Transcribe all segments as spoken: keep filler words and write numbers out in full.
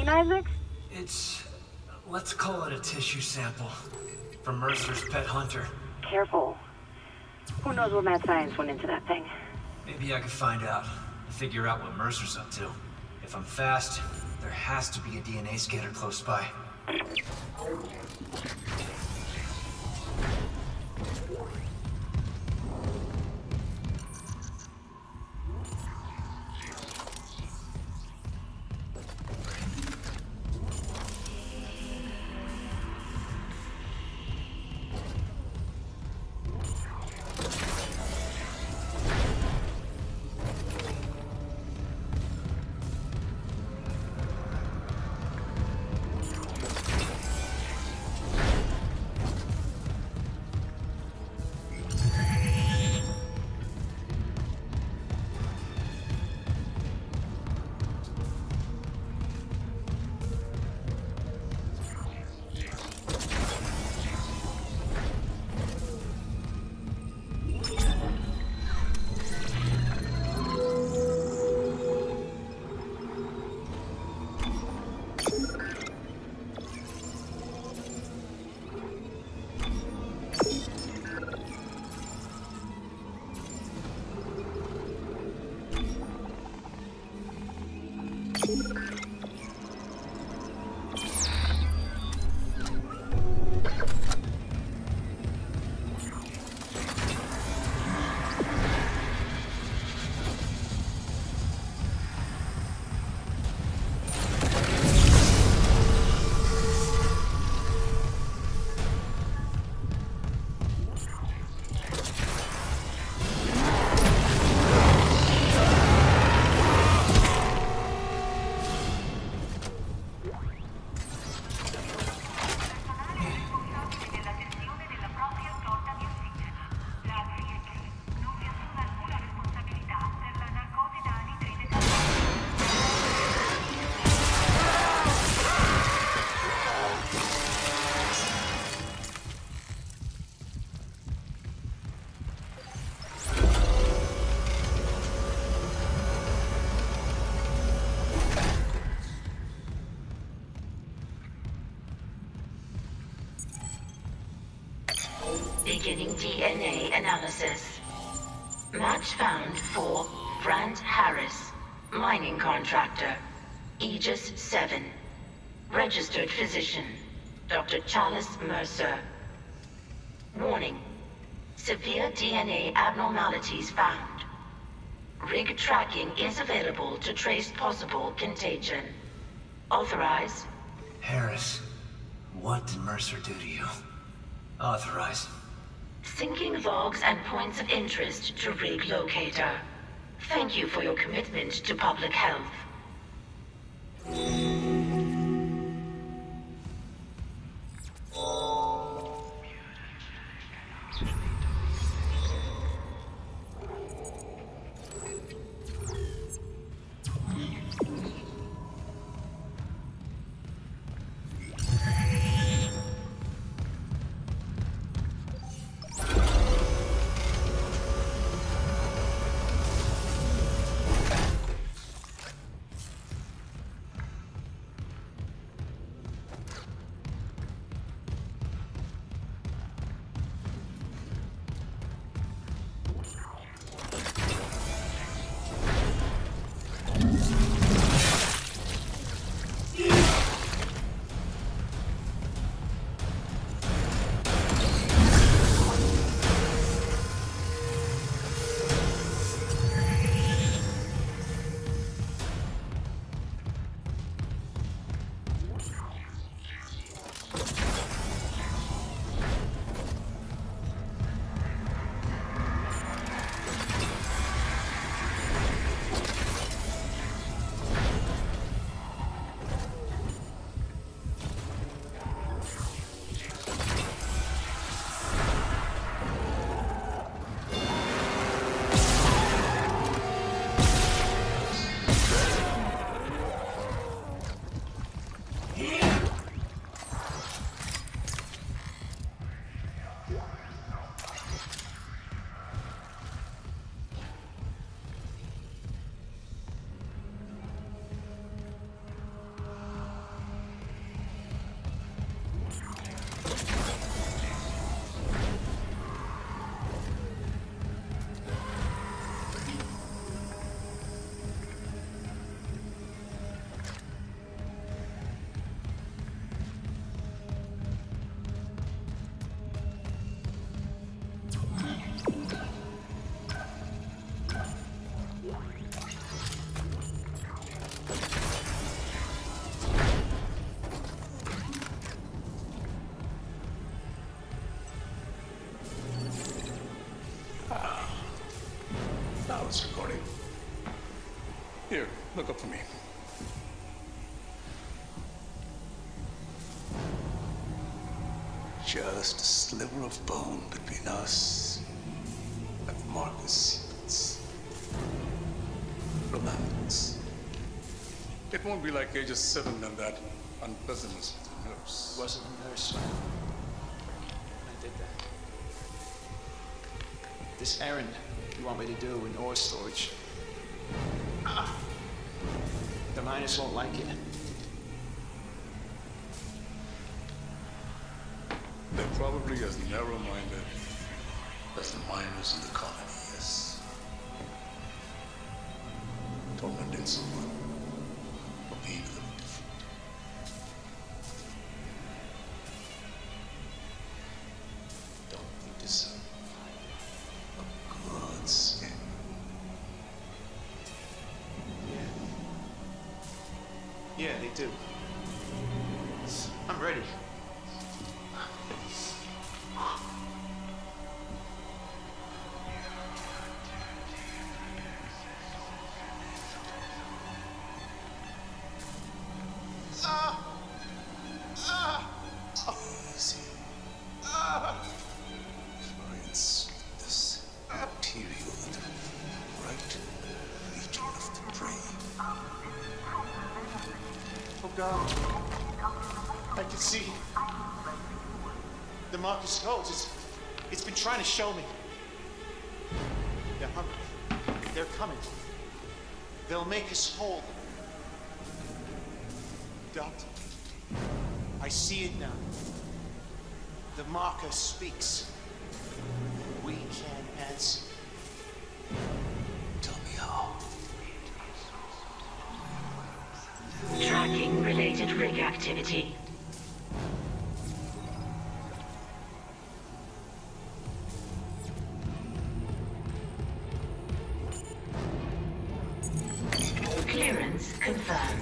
recognize it? It's... let's call it a tissue sample. From Mercer's pet hunter. Careful. Who knows what mad science went into that thing? Maybe I could find out. Figure out what Mercer's up to. If I'm fast, there has to be a D N A scanner close by. Beginning D N A analysis. Match found for Brant Harris, mining contractor, Aegis seven. Registered physician, Doctor Chalice Mercer. Warning. Severe D N A abnormalities found. Rig tracking is available to trace possible contagion. Authorize. Harris, what did Mercer do to you? Authorize. Syncing logs and points of interest to Rig Locator. Thank you for your commitment to public health. it's recording. Here, look up for me. Just a sliver of bone between us and Marcus Siemens. Romance. It won't be like ages seven and that unpleasantness with the nurse. It wasn't a nurse. I did that. This errand you want me to do in ore storage. The miners won't like it. They're probably as narrow-minded as the miners in the colony, yes. Tormenting someone or being a little different. Don't you deserve a good skin? Yeah. Yeah, they do. I'm ready. Easy. Try and sweep this material in the right region of the brain. Oh God. I can see the Marcus codes. It's, it's been trying to show me. They're hungry. They're coming. They'll make us whole. Doctor, I see it now. The marker speaks. We can answer. Tell me how. Tracking related rig activity. Clearance confirmed.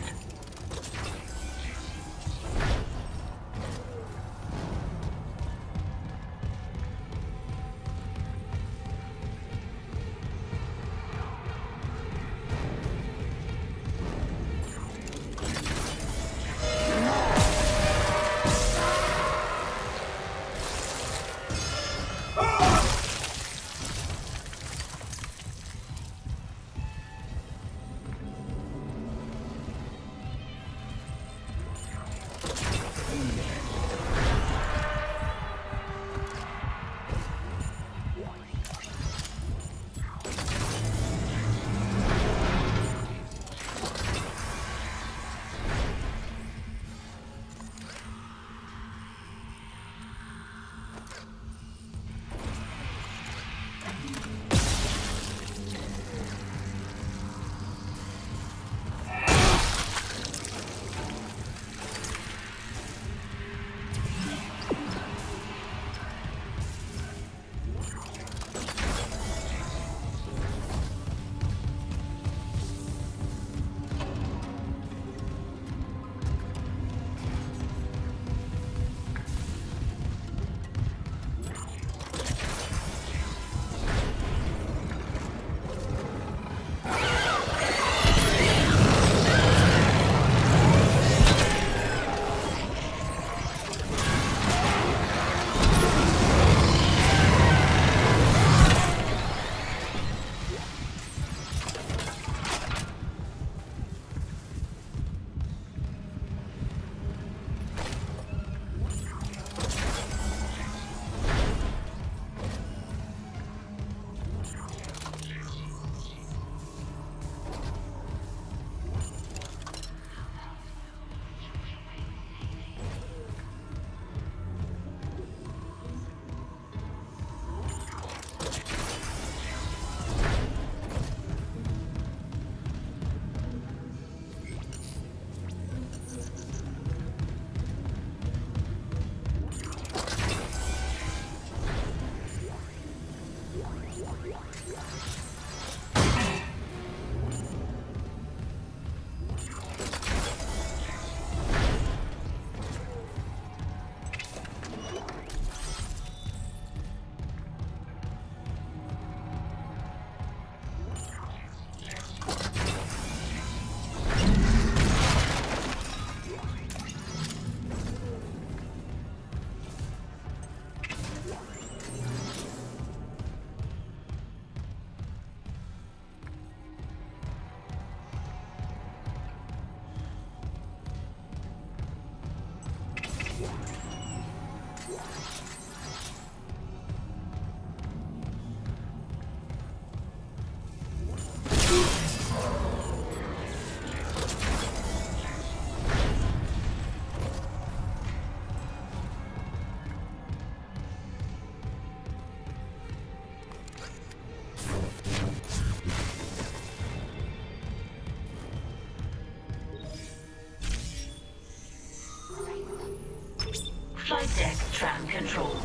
tram control.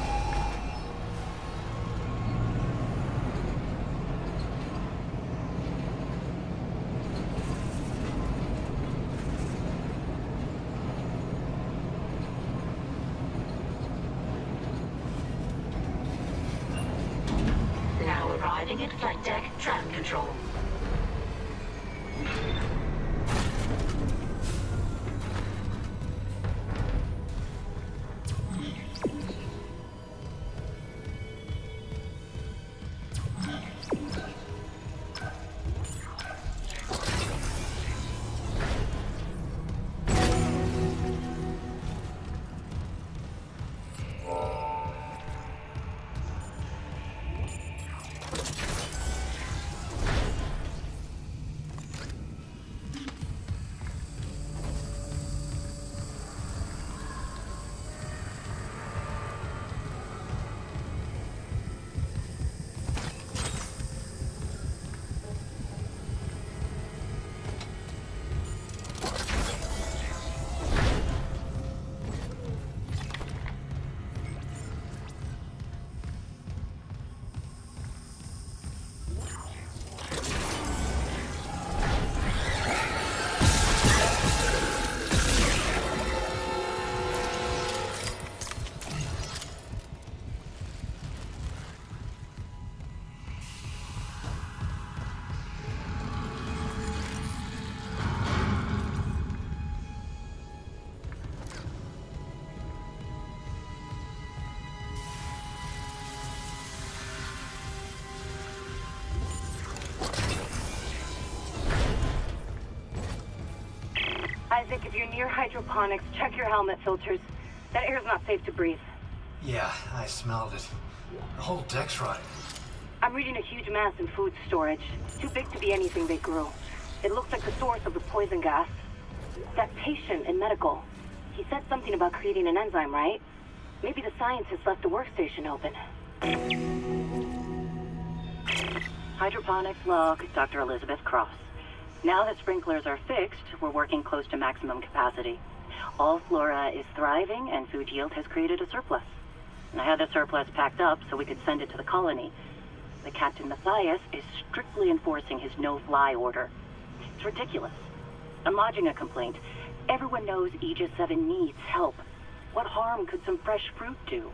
Now arriving at flight deck tram control. Isaac, if you're near hydroponics, check your helmet filters. That air's not safe to breathe. Yeah, I smelled it. The whole deck's rotting. I'm reading a huge mass in food storage. Too big to be anything they grew. It looks like the source of the poison gas. That patient in medical, he said something about creating an enzyme, right? Maybe the scientist left the workstation open. Hydroponics log, Doctor Elizabeth Cross. Now that sprinklers are fixed, we're working close to maximum capacity. All flora is thriving and food yield has created a surplus. And I had the surplus packed up so we could send it to the colony. The Captain Matthias is strictly enforcing his no-fly order. It's ridiculous. I'm lodging a complaint. Everyone knows Aegis seven needs help. What harm could some fresh fruit do?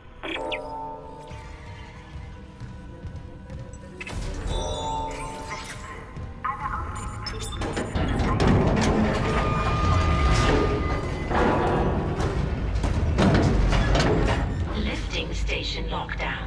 Lifting station lockdown.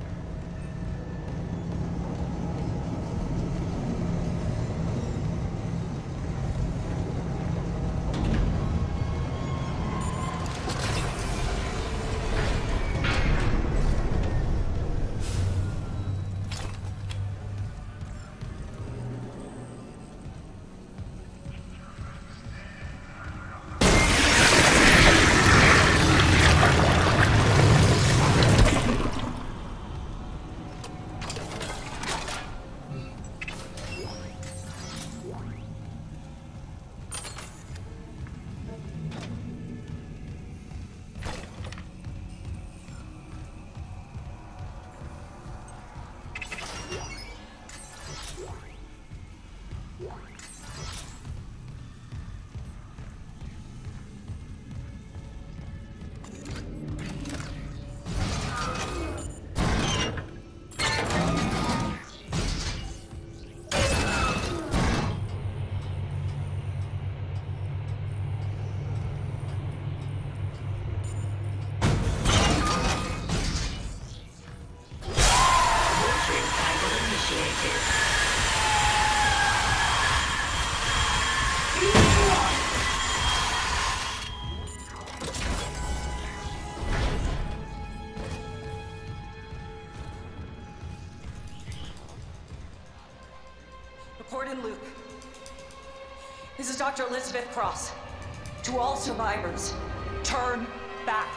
Report in loop. This is Doctor Elizabeth Cross. To all survivors, turn back.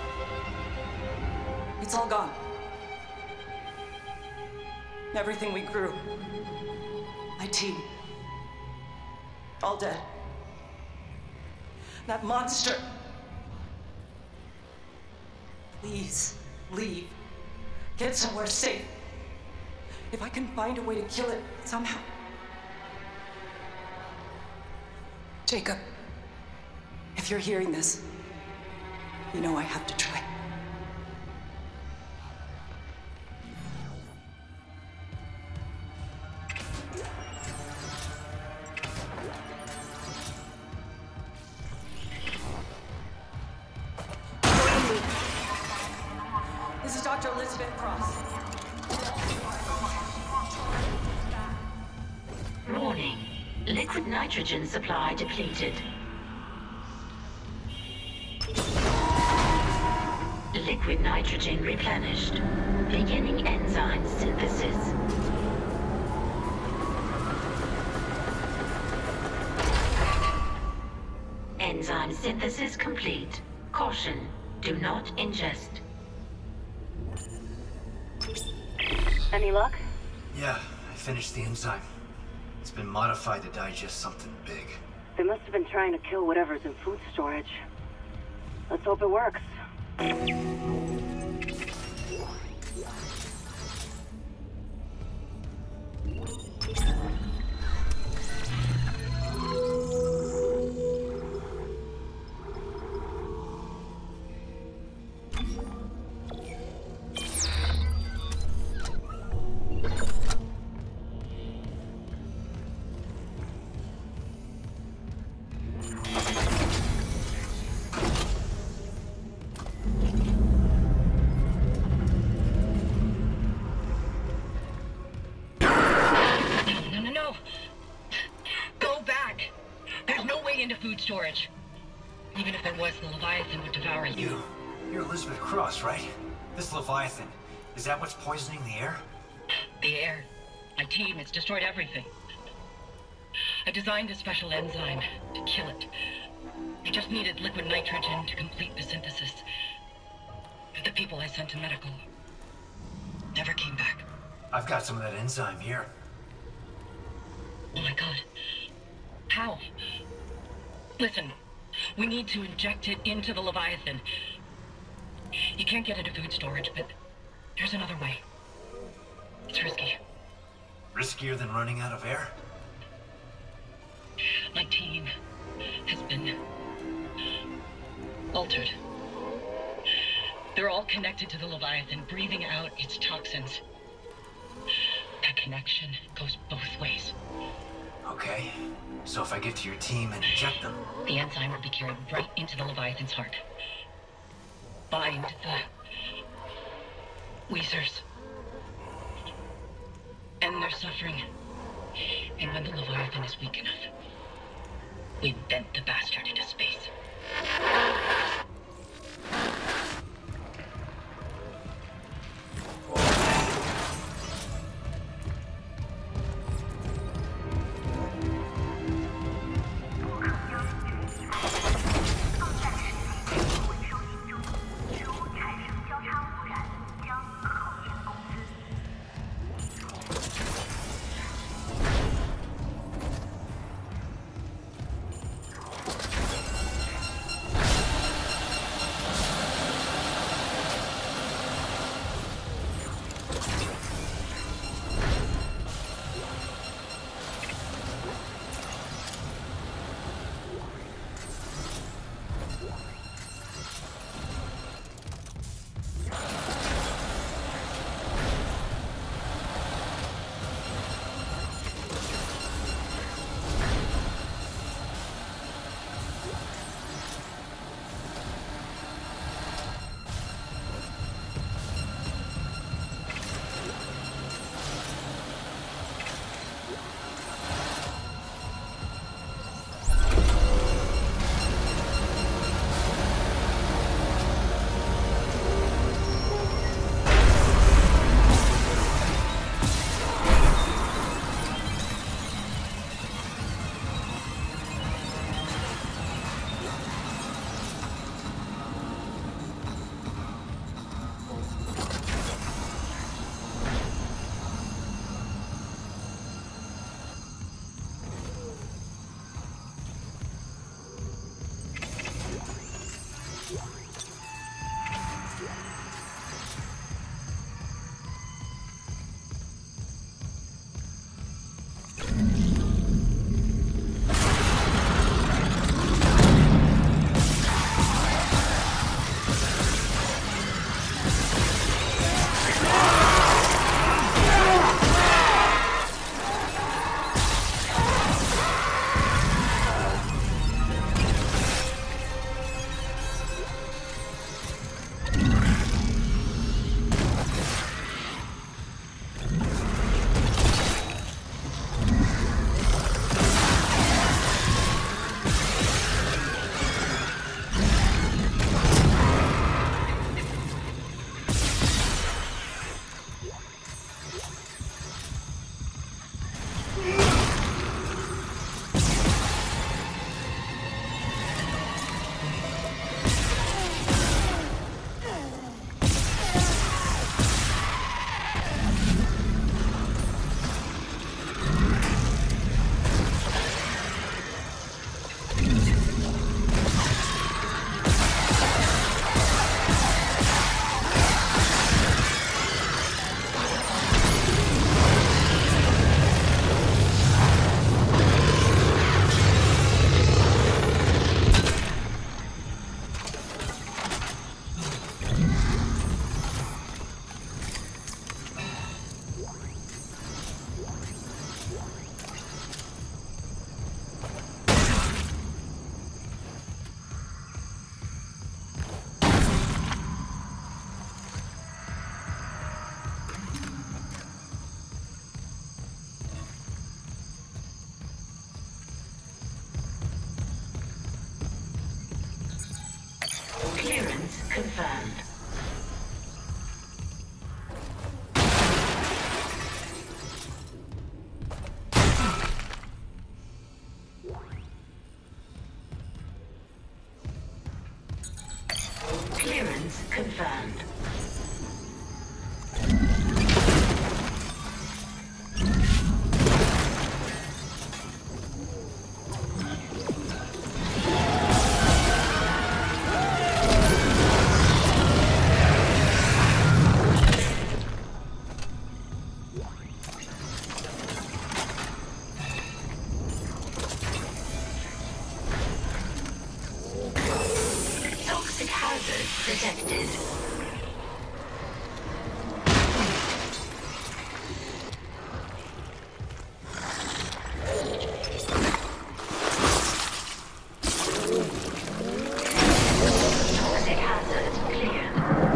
It's all gone. Everything we grew. My team. All dead. That monster. Please, leave. Get somewhere safe. If I can find a way to kill it somehow. Jacob, if you're hearing this, you know I have to try. This is Doctor Elizabeth Cross. Warning. Liquid nitrogen supply depleted. Liquid nitrogen replenished. Beginning enzyme synthesis. Enzyme synthesis complete. Caution. Do not ingest. Any luck? Yeah, I finished the enzyme. It's been modified to digest something big. They must have been trying to kill whatever's in food storage. Let's hope it works. Storage. Even if there was, the Leviathan would devour you. You, you're Elizabeth Cross, right? This Leviathan, is that what's poisoning the air? The air. My team has destroyed everything. I designed a special enzyme to kill it. I just needed liquid nitrogen to complete the synthesis. But the people I sent to medical never came back. I've got some of that enzyme here. Oh my god. How? Listen, we need to inject it into the Leviathan. You can't get into food storage, but there's another way. It's risky. Riskier than running out of air? My team has been altered. They're all connected to the Leviathan, breathing out its toxins. That connection goes both ways. Okay, so if I get to your team and inject them... The enzyme will be carried right into the Leviathan's heart. Bind the... Weezers. End their suffering. And when the Leviathan is weak enough, we bent the bastard into space. detected. Toxic hazard clear.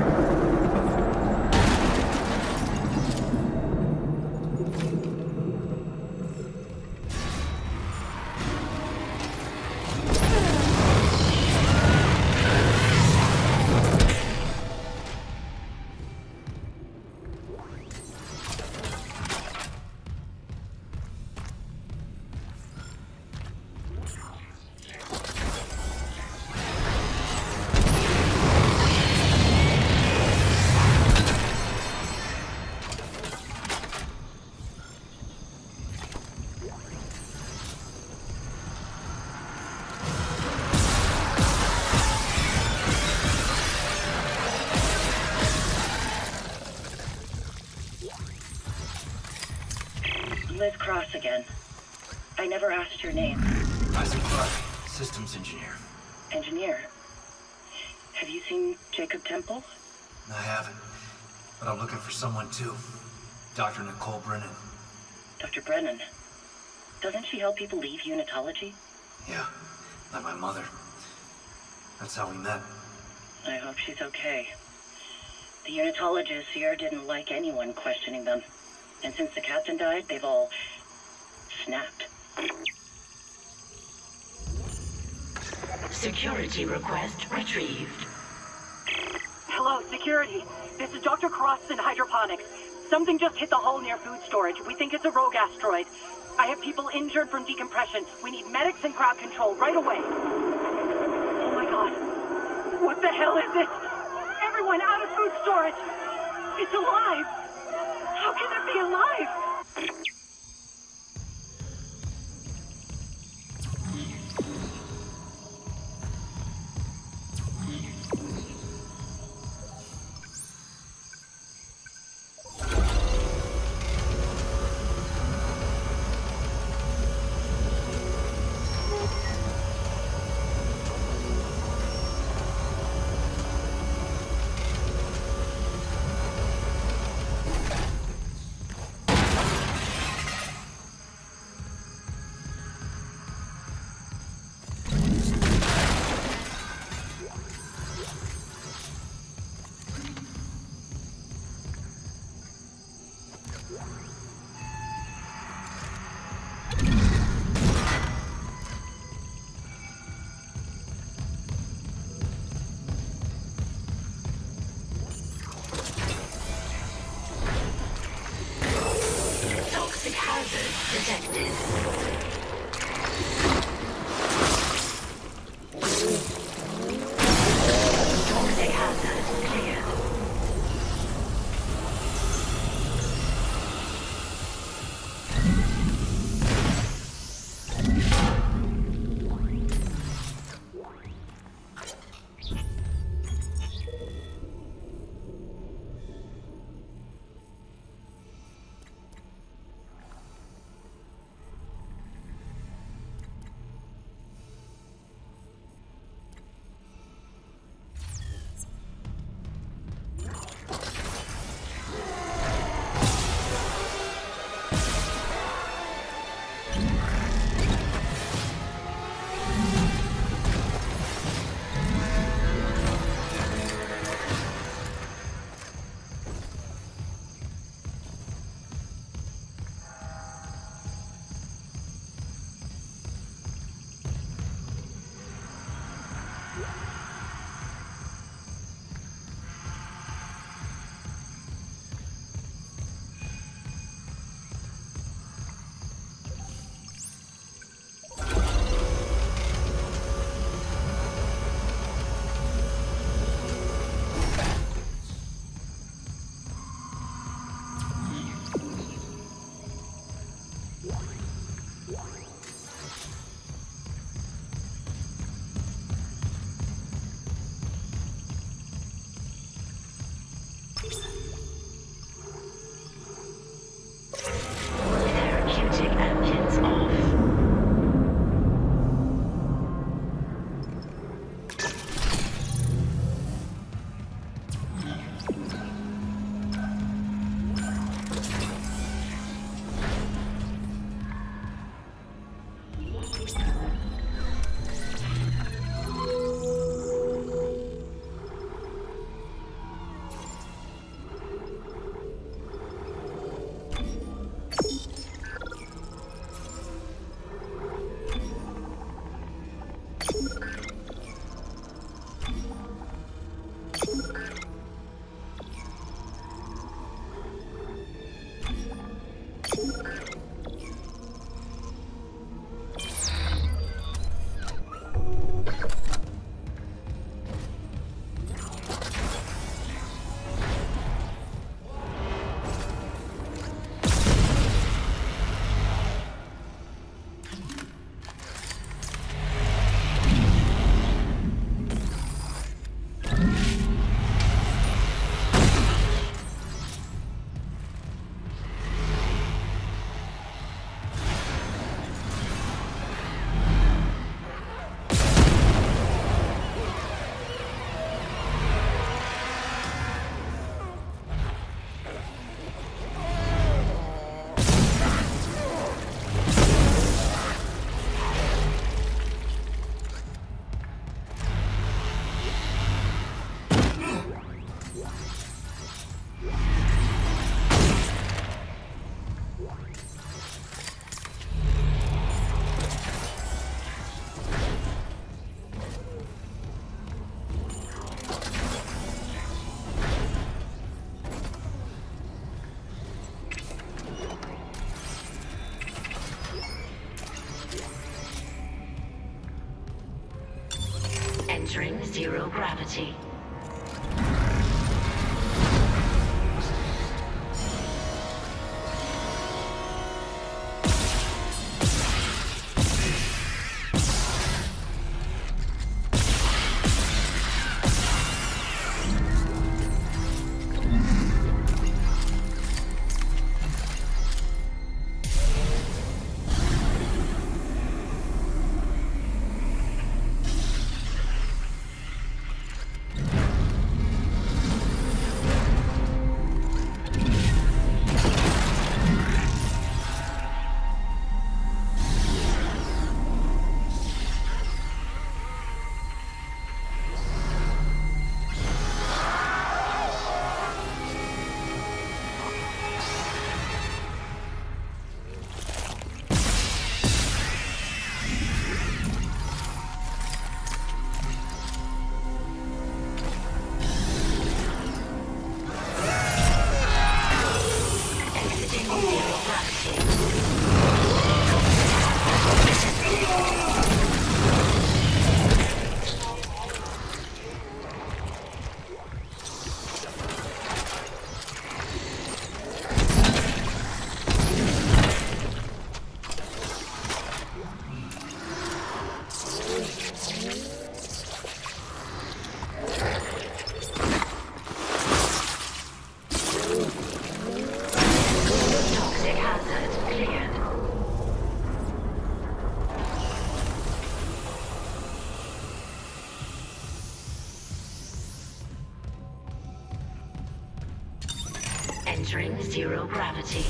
Liz Cross again. I never asked your name. Isaac Clark, systems engineer. Engineer. Have you seen Jacob Temple? I haven't, but I'm looking for someone too. Doctor Nicole Brennan. Doctor Brennan. Doesn't she help people leave unitology? Yeah, like my mother. That's how we met. I hope she's okay. The unitologists here didn't like anyone questioning them. And since the captain died, they've all snapped. Security request retrieved. Hello, security. This is Doctor Cross in hydroponics. Something just hit the hull near food storage. We think it's a rogue asteroid. I have people injured from decompression. We need medics and crowd control right away. Oh my god. What the hell is this? Everyone out of food storage! It's alive! How can it be alive? Toxic hazard detected. Toxic hazard clear. zero gravity. Entering zero gravity.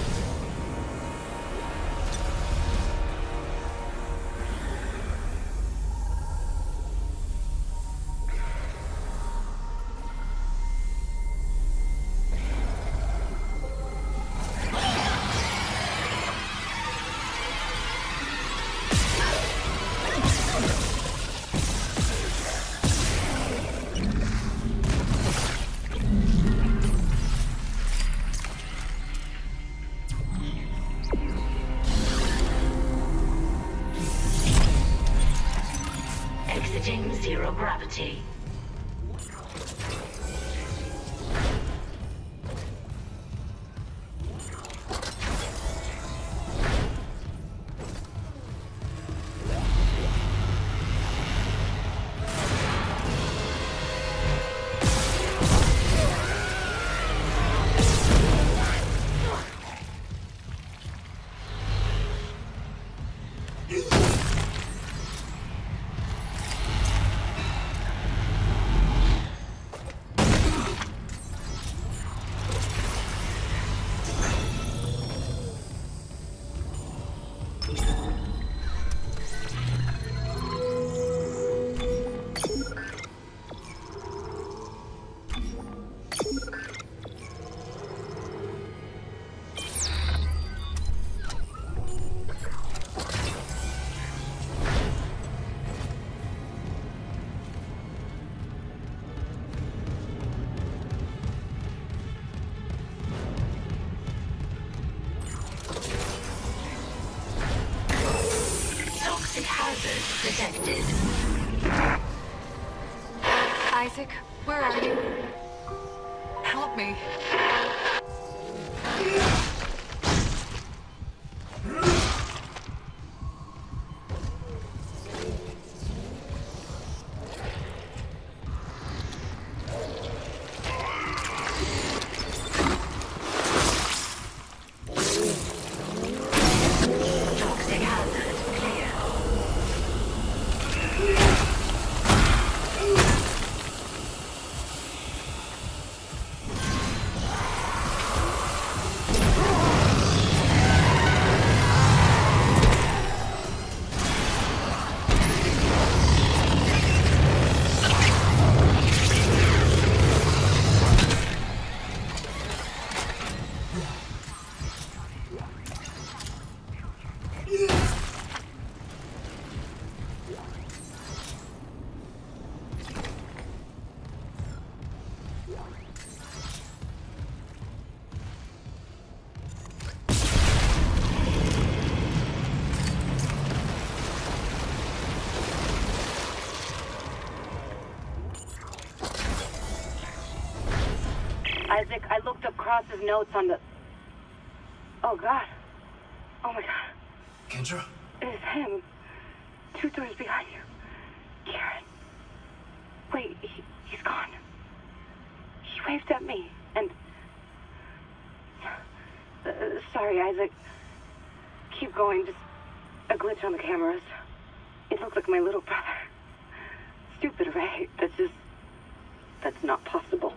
Exiting zero gravity. Detected. Isaac, where are you? Help me. Isaac, I looked up Cross's notes on the... Oh, God. Oh, my God. Kendra? It is him. Two doors behind you. Karen. Wait, he, he's gone. He waved at me, and... Uh, sorry, Isaac. Keep going, just a glitch on the cameras. It looked like my little brother. Stupid, right? That's just... That's not possible.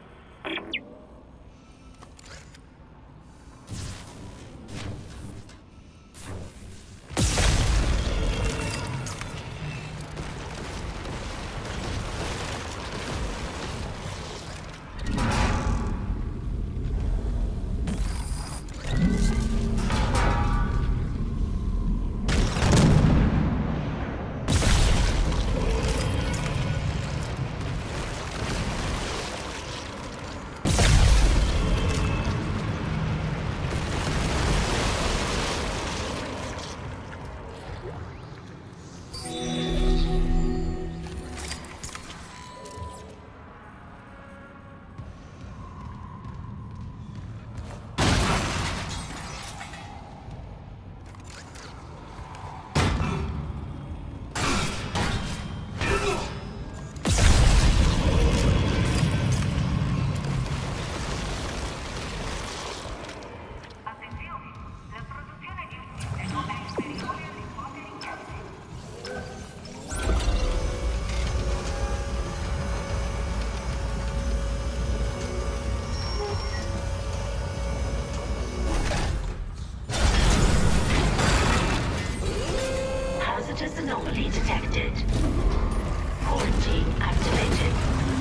Anomaly detected. Quarantine activated.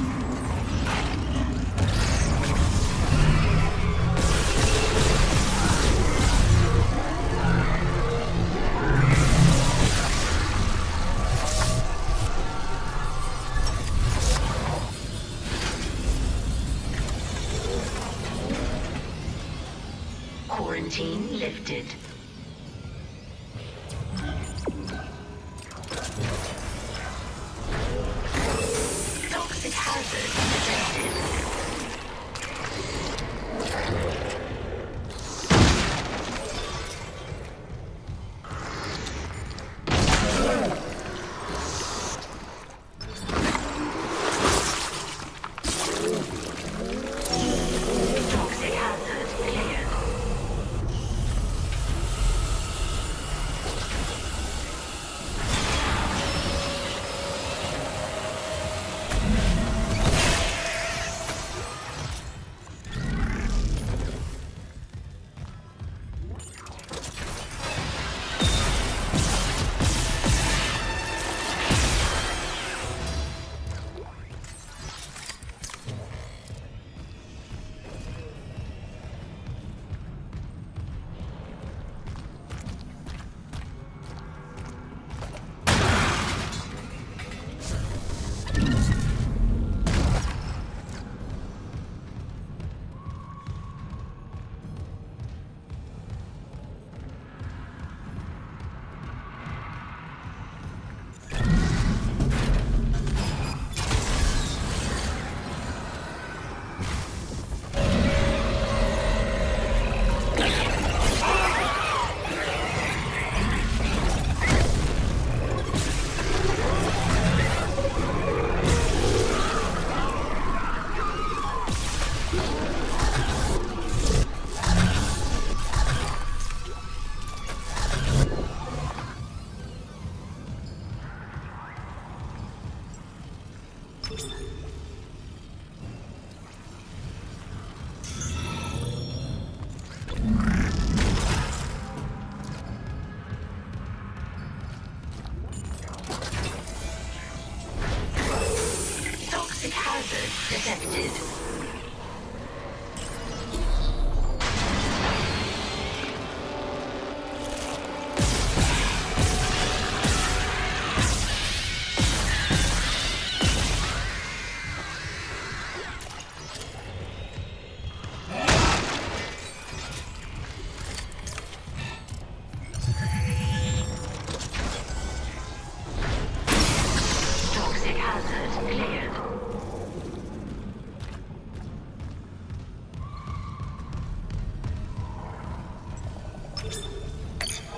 Quarantine lifted.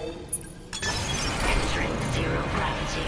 Entering zero gravity.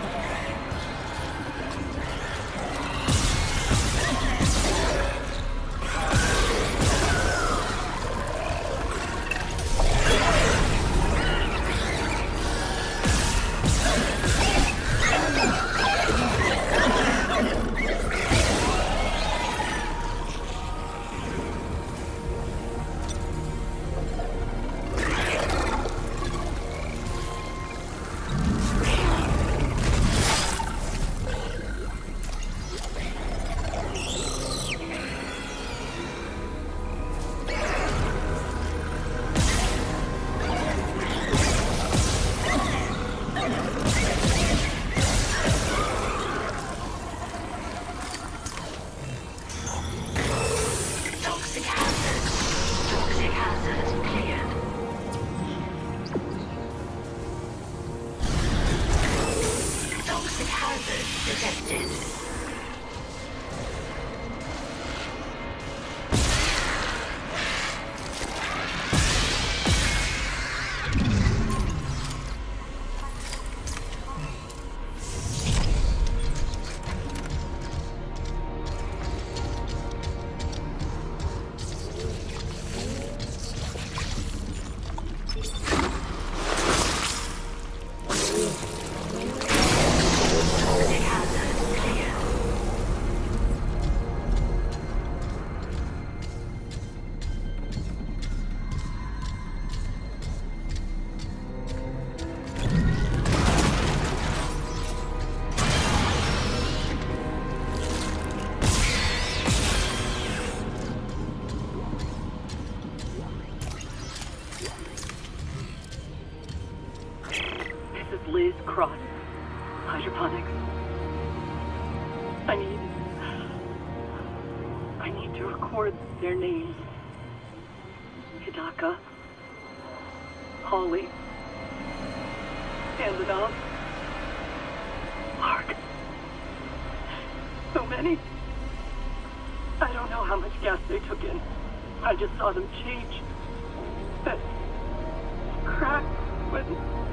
Cross. Hydroponics. I need... I need to record their names. Hidaka. Holly. Andanov. Mark. So many. I don't know how much gas they took in. I just saw them change. That crack when...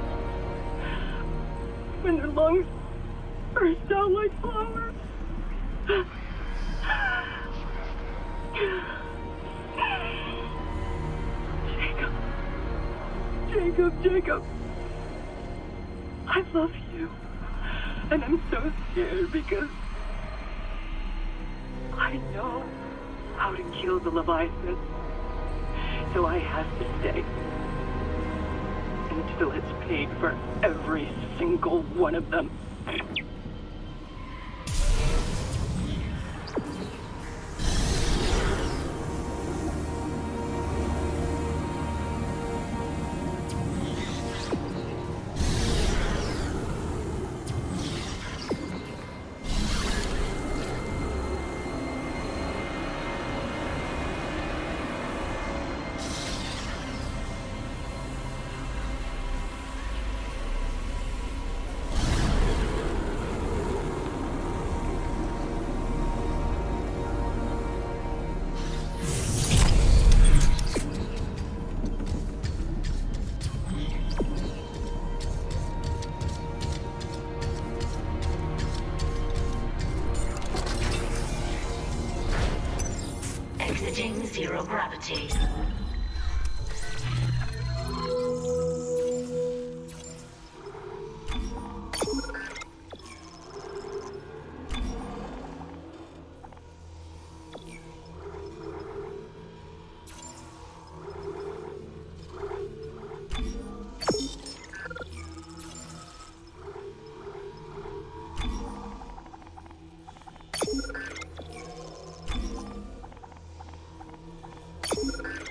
when their lungs burst out like flowers. Jacob. Jacob, Jacob. I love you. And I'm so scared because I know how to kill the Leviathan. So I have to stay. Until it's paid for every single one of them. Exiting zero gravity. You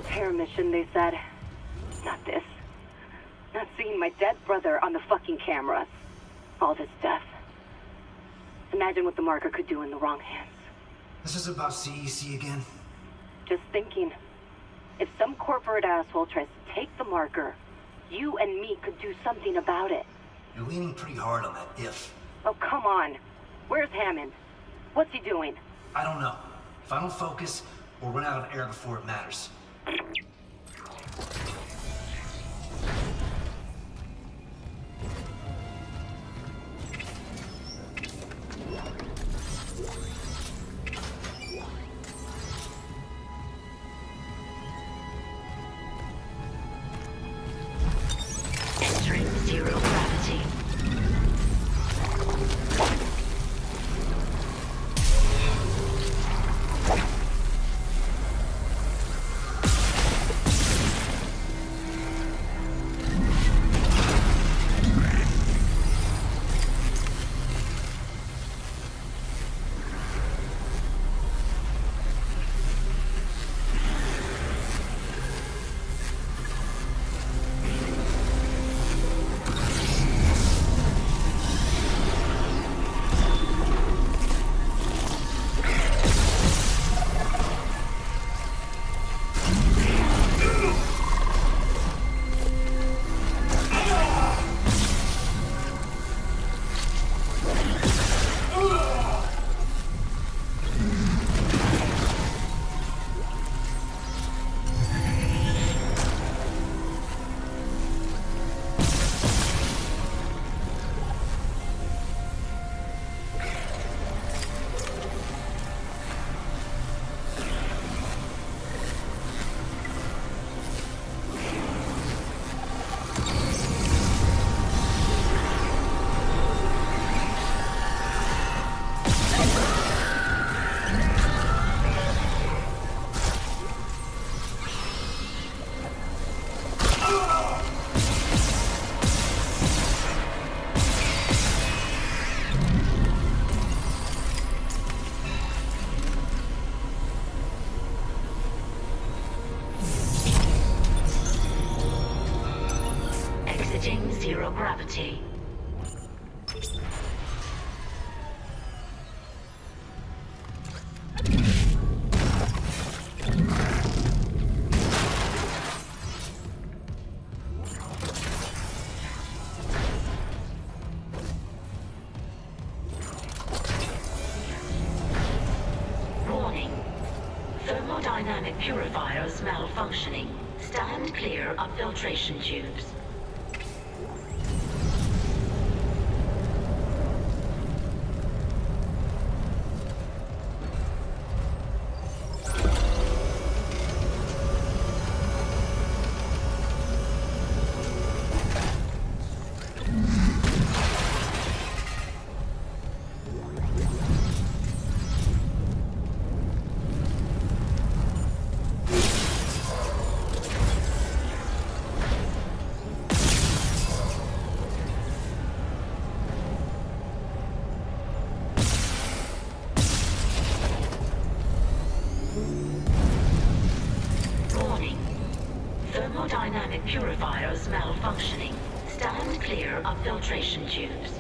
repair mission, they said. Not this. Not seeing my dead brother on the fucking cameras. All this death. Imagine what the marker could do in the wrong hands. This is about C E C again? Just thinking. If some corporate asshole tries to take the marker, you and me could do something about it. You're leaning pretty hard on that if. Oh, come on. Where's Hammond? What's he doing? I don't know. If I don't focus, we'll run out of air before it matters. Entering zero gravity. Zero gravity. Warning. Thermodynamic purifiers malfunctioning. Stand clear of filtration tubes. Thermodynamic purifiers malfunctioning. Stand clear of filtration tubes.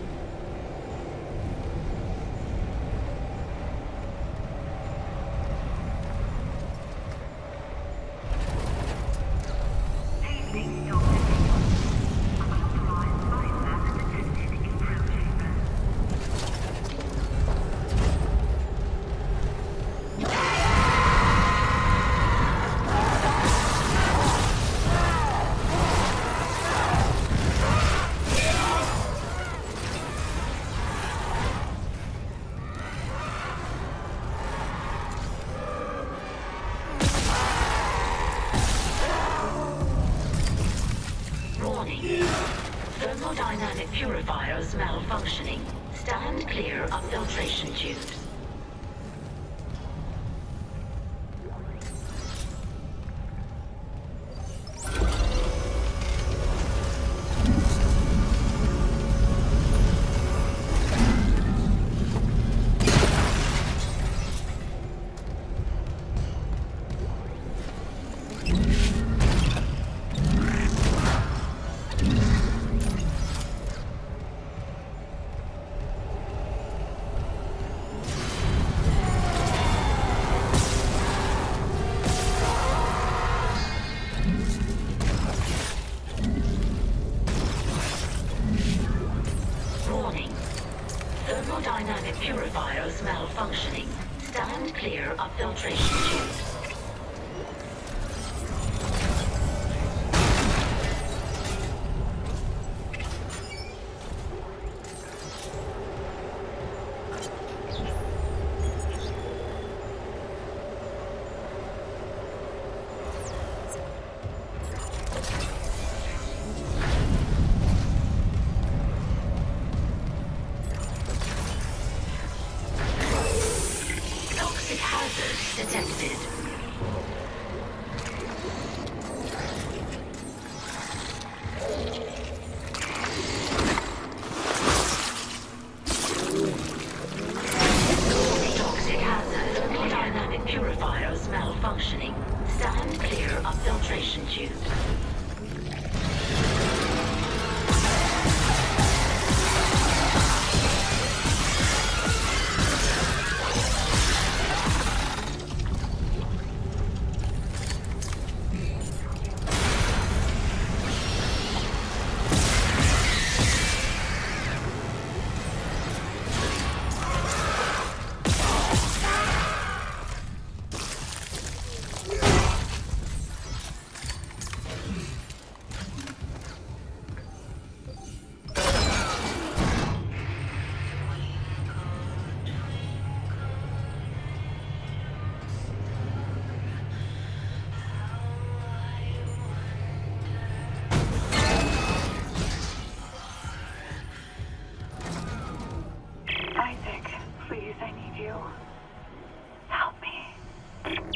Thermodynamic purifiers malfunctioning. Stand clear of filtration tubes. You functioning. Stand clear of filtration tubes. Isaac, please, I need you. Help me.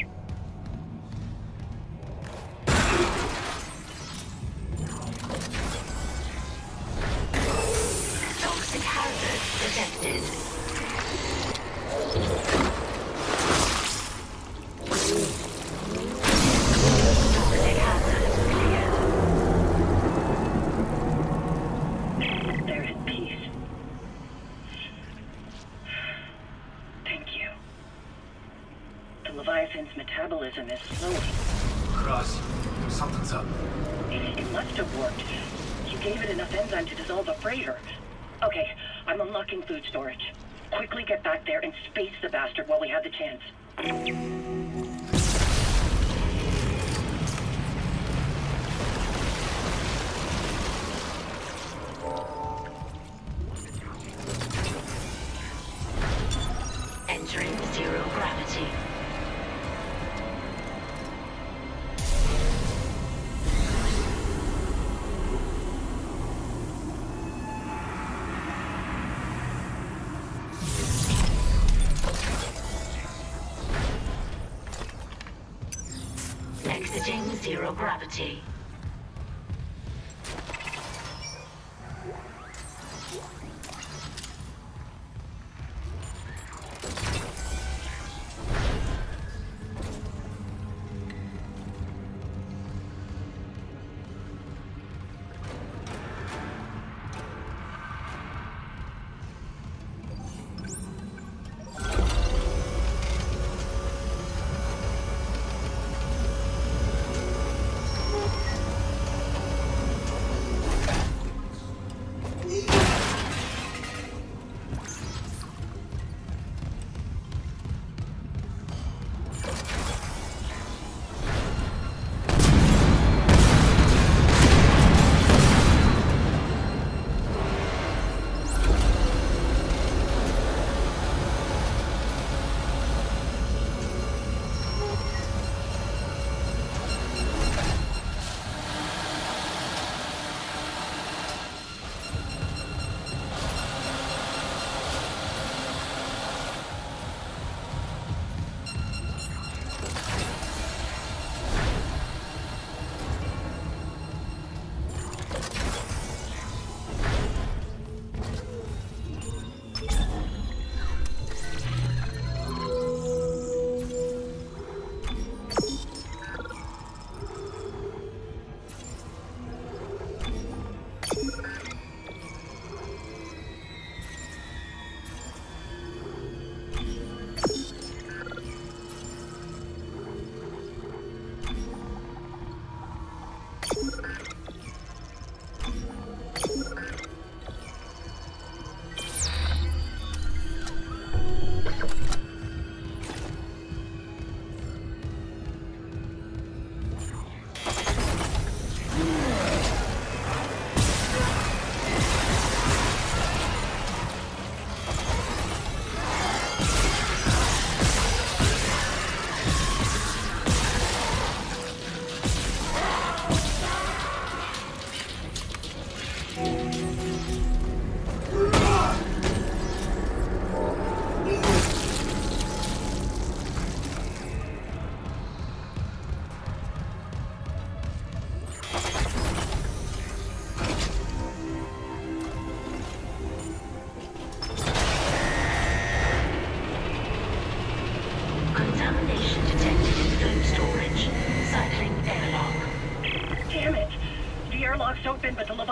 Toxic hazard detected. Toxic hazard cleared. They're at peace. Thank you. The Leviathan's metabolism is slowing. Cross, something's up. It, it must have worked. You gave it enough enzyme to dissolve a freighter. Okay, I'm unlocking food storage. Quickly get back there and space the bastard while we have the chance. Entering zero gravity. Exiting zero gravity.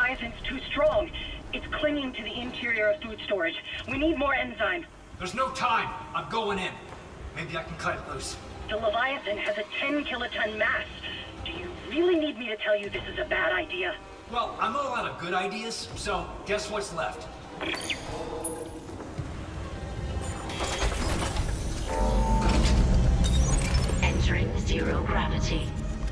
Leviathan's too strong. It's clinging to the interior of food storage. We need more enzyme. There's no time. I'm going in. Maybe I can cut it loose. The Leviathan has a ten kiloton mass. Do you really need me to tell you this is a bad idea? Well, I'm all out of good ideas, so guess what's left? Entering zero gravity.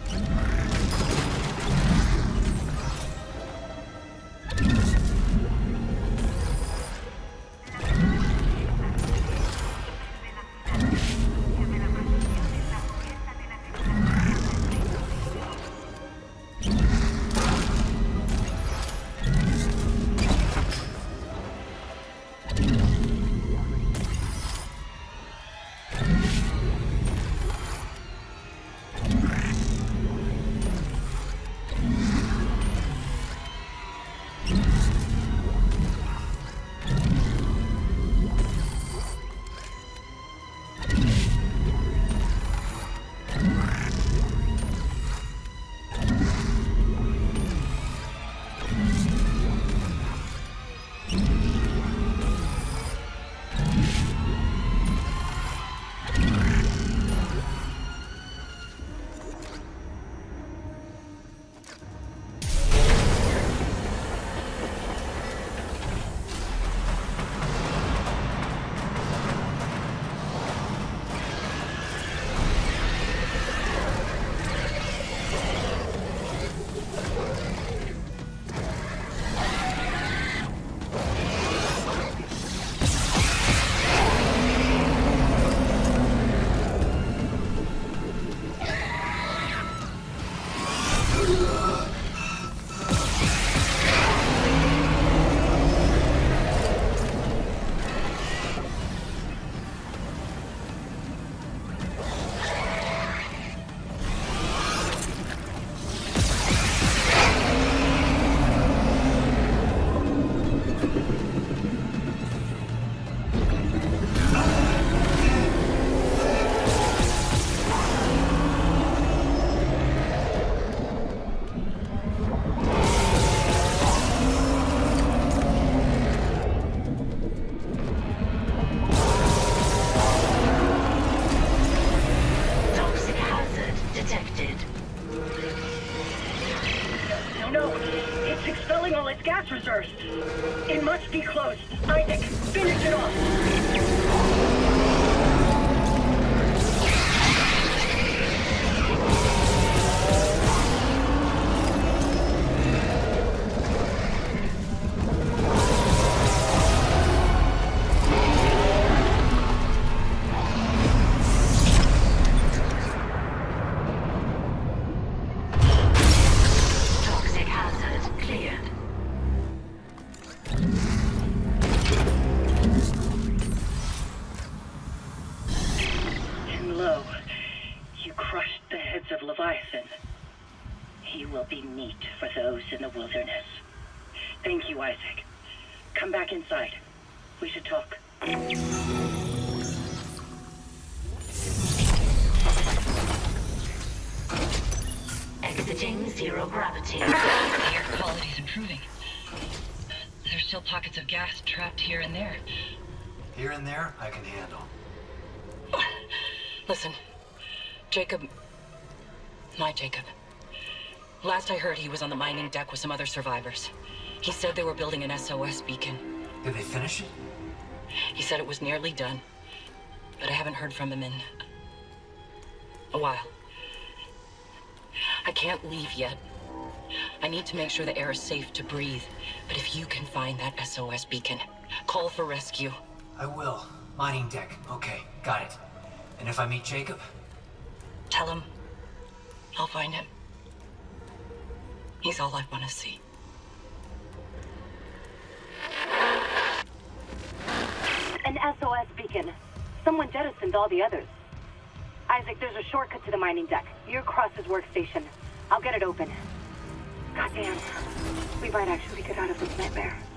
reserves. It must be close. Isaac, finish it off. Leviathan. He will be meat for those in the wilderness. Thank you, Isaac. Come back inside. We should talk. Exiting zero gravity. The air quality is improving. There's still pockets of gas trapped here and there. Here and there, I can handle. Listen, Jacob... My Jacob. Last I heard, he was on the mining deck with some other survivors. He said they were building an S O S beacon. Did they finish it? He said it was nearly done, but I haven't heard from him in a while. I can't leave yet. I need to make sure the air is safe to breathe, but if you can find that S O S beacon, call for rescue. I will. Mining deck. Okay, got it. And if I meet Jacob? Tell him I'll find him. He's all I want to see. An S O S beacon. Someone jettisoned all the others. Isaac, there's a shortcut to the mining deck. You're across his workstation. I'll get it open. Goddamn. We might actually get out of this nightmare.